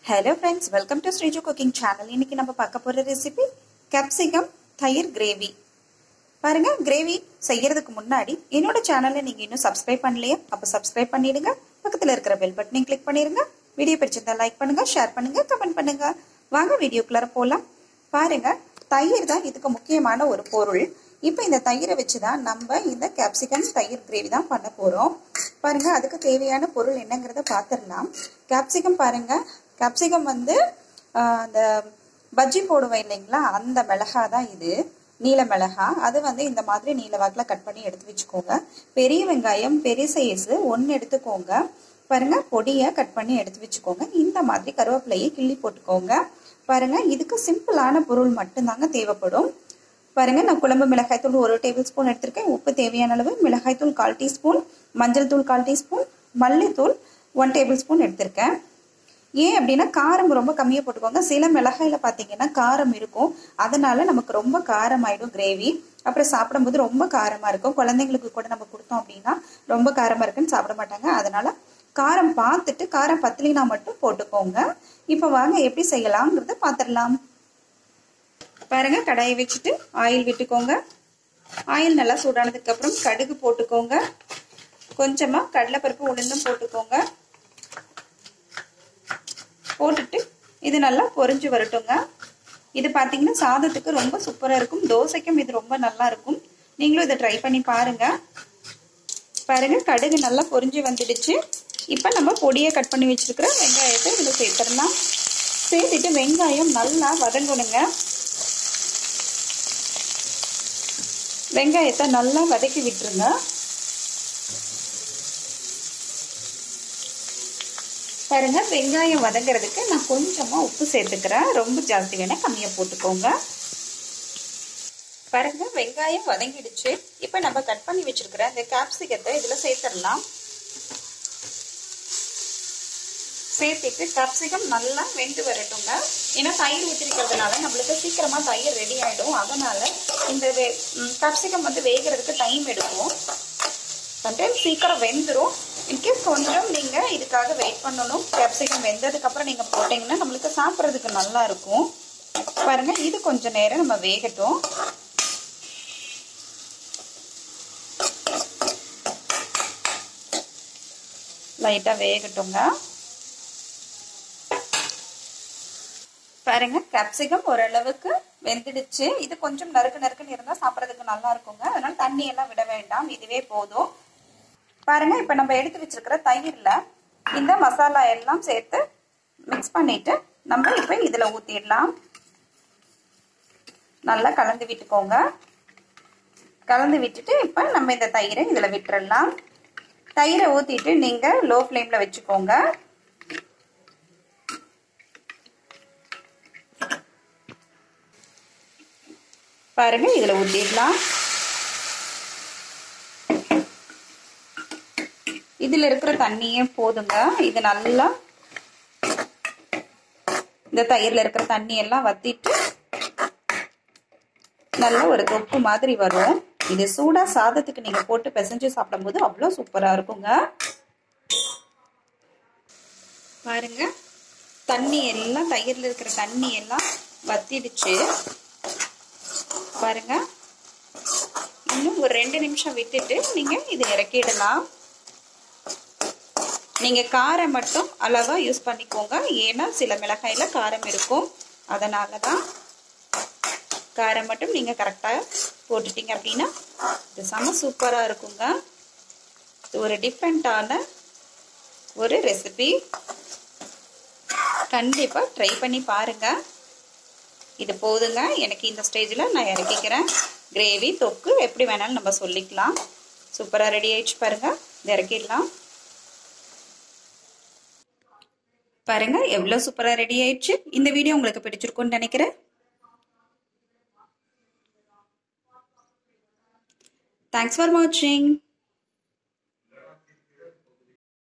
Hello friends, welcome to Sriju Cooking Channel. இன்னைக்கு நம்ம பார்க்க போற ரெசிபி கேப்சிகம் தயிர் கிரேவி. பாருங்க, கிரேவி செய்யறதுக்கு முன்னாடி என்னோட சேனலை நீங்க இன்னும் சப்ஸ்கிரைப் பண்ணலையா? அப்ப சப்ஸ்கிரைப் பண்ணிடுங்க. பக்கத்துல இருக்கிற பெல் பட்டனையும் கிளிக் பண்ணிருங்க. வீடியோ பிடிச்சிருந்தா லைக் பண்ணுங்க, ஷேர் பண்ணுங்க, கமெண்ட் பண்ணுங்க. வாங்க வீடியோக்குள்ள போலாம். பாருங்க, தயிர் தான் இதுக்கு முக்கியமான ஒரு பொருள். இப்போ இந்த தயிரை வச்சு தான் நம்ம இந்த கேப்சிகம் தயிர் கிரேவி தான் பண்ண போறோம். பாருங்க, அதுக்கு தேவையான பொருள் என்னங்கறத பாத்துறலாம். கேப்சிகம் பாருங்க, கேப்சிகம் வந்து அந்த பஜ்ஜி போடுவோம் இல்லைங்களா, அந்த மிளகா தான் இது, நீல மிளகா. அது வந்து இந்த மாதிரி நீல வாக்கில் கட் பண்ணி எடுத்து வச்சுக்கோங்க. பெரிய வெங்காயம் பெரிய சைஸ் ஒன்று எடுத்துக்கோங்க. பாருங்க, பொடியை கட் பண்ணி எடுத்து வச்சுக்கோங்க. இந்த மாதிரி கருவேப்பிலையை கிள்ளி போட்டுக்கோங்க. பாருங்க, இதுக்கு சிம்பிளான பொருள் மட்டும்தாங்க தேவைப்படும். பாருங்க, நான் குழம்பு மிளகாய் தூள் 1 டேபிள் ஸ்பூன் எடுத்திருக்கேன். உப்பு தேவையான அளவு, மிளகாய் தூள் 1/4 டீஸ்பூன், மஞ்சள் தூள் 1/4 டீஸ்பூன், மல்லித்தூள் 1 டேபிள் ஸ்பூன் எடுத்திருக்கேன். ஏன் அப்படின்னா காரம் ரொம்ப கம்மியாக போட்டுக்கோங்க. சில மிளகாயில பார்த்தீங்கன்னா காரம் இருக்கும், அதனால நமக்கு ரொம்ப காரம் ஆயிடும் கிரேவி. அப்புறம் சாப்பிடும்போது ரொம்ப காரமா இருக்கும். குழந்தைங்களுக்கு கூட நம்ம கொடுத்தோம் அப்படின்னா ரொம்ப காரமா இருக்குன்னு சாப்பிட மாட்டாங்க. அதனால காரம் பார்த்துட்டு, காரம் பத்தலினா மட்டும் போட்டுக்கோங்க. இப்போ வாங்க எப்படி செய்யலாம்ங்கிறத பார்த்துடலாம். பாருங்க, கடாயை வச்சுட்டு ஆயில் விட்டுக்கோங்க. ஆயில் நல்லா சூடானதுக்கு அப்புறம் கடுகு போட்டுக்கோங்க. கொஞ்சமா கடலைப்பருப்பு உளுந்தும் போட்டுக்கோங்க. போட்டுட்டு இது நல்லா பொரிஞ்சு வரட்டுங்க. இது பார்த்தீங்கன்னா சாதத்துக்கு ரொம்ப சூப்பராக இருக்கும், தோசைக்கும் இது ரொம்ப நல்லா இருக்கும். நீங்களும் இதை ட்ரை பண்ணி பாருங்க. பாருங்க, கடுகு நல்லா பொரிஞ்சு வந்துடுச்சு. இப்போ நம்ம பொடியை கட் பண்ணி வச்சிருக்கிற வெங்காயத்தை இதில் சேர்த்துடலாம். சேர்த்துட்டு வெங்காயம் நல்லா வதங்கணுங்க. வெங்காயத்தை நல்லா வதக்கி விட்டுருங்க. பாருங்க, வெங்காயம் வதங்கிறதுக்கு நான் கொஞ்சமா உப்பு சேர்த்துக்கிறேன். ரொம்ப ஜாஸ்தி வேணா கம்மியா போட்டுக்கோங்க. பாருங்க, வெங்காயம் வதங்கிடுச்சு. இப்ப நம்ம கட் பண்ணி வச்சிருக்கிற இந்த கேப்சிகத்தை இதுல சேர்த்துடலாம். சேர்த்துட்டு கேப்சிகம் நல்லா வெந்து வரட்டுங்க. ஏன்னா தயிர் ஊற்றிருக்கிறதுனால நம்மளுக்கு சீக்கிரமா தயிர் ரெடி ஆயிடும். அதனால இந்த கேப்சிகம் வந்து வேகிறதுக்கு டைம் எடுக்கும். சம்டைம்ஸ் சீக்கிரம் வெந்துடும். இன்கேஸ் கொஞ்சம் நீங்க இதுக்காக வெயிட் பண்ணணும். கேப்சிகம் வெந்ததுக்கு அப்புறம் நீங்க போட்டீங்கன்னா நம்மளுக்கு சாப்பிட்றதுக்கு நல்லா இருக்கும். பாருங்க, இது கொஞ்ச நேரம் நம்ம வேகட்டும். லைட்டா வேகட்டுங்க. பாருங்க, கேப்சிகம் ஓரளவுக்கு வெந்துடுச்சு. இது கொஞ்சம் நறுக்கு நறுக்குன்னு இருந்தா சாப்பிட்றதுக்கு நல்லா இருக்குங்க. அதனால தண்ணி எல்லாம் விட வேண்டாம், இதுவே போதும். பாருங்க, இப்ப நம்ம எடுத்து வச்சிருக்கிற தயிர்ல இந்த மசாலா எல்லாம் சேர்த்து மிக்ஸ் பண்ணிட்டு நம்ம இப்ப இதுல ஊத்திடலாம். நல்லா கலந்து விட்டுக்கோங்க. கலந்து விட்டுட்டு இப்ப நம்ம இந்த தயிரை இதுல விட்டுறலாம். தயிரை ஊத்திட்டு நீங்க லோ ஃப்ளேம்ல வச்சுக்கோங்க. பாருங்க, இதுல ஊத்திடலாம். இதுல இருக்கிற தண்ணியே போதுங்க. இது நல்லா இந்த தயிர்ல இருக்கிற தண்ணி எல்லாம் வத்திட்டு நல்ல ஒரு தொப்பு மாதிரி வரும். இது சூடா சாதத்துக்கு நீங்க போட்டு பிசைஞ்சு சாப்பிடும் போது அவ்வளவு சூப்பரா இருக்குங்க. பாருங்க, தண்ணி எல்லாம் தயிர்ல இருக்கிற தண்ணி எல்லாம் வத்திடுச்சு. பாருங்க, இன்னும் ஒரு 2 நிமிஷம் விட்டுட்டு நீங்க இது இறக்கிடலாம். நீங்க காரம் மட்டும் அளவா யூஸ் பண்ணிக்கோங்க. ஏன்னா சில மிளகாயில காரம் இருக்கும், அதனாலதான் காரம் மட்டும் நீங்க கரெக்டா போட்டுட்டீங்க அப்படின்னா இது செம சூப்பரா இருக்குங்க. இது ஒரு டிஃப்ரெண்டான ஒரு ரெசிபி. கண்டிப்பா ட்ரை பண்ணி பாருங்க. இது போதுங்க. எனக்கு இந்த ஸ்டேஜ்ல நான் இறக்கிக்கிறேன். கிரேவி தொக்கு எப்படி வேணாலும் நம்ம சொல்லிக்கலாம். சூப்பரா ரெடி ஆயிடுச்சு. பாருங்க, இது இறக்கிடலாம். பாருங்க, எவ்வளவு சூப்பரா ரெடி ஆயிடுச்சு. இந்த வீடியோ உங்களுக்கு பிடிச்சிருக்கும்னு நினைக்கிறேன். தேங்க்ஸ் ஃபார் வாட்சிங்.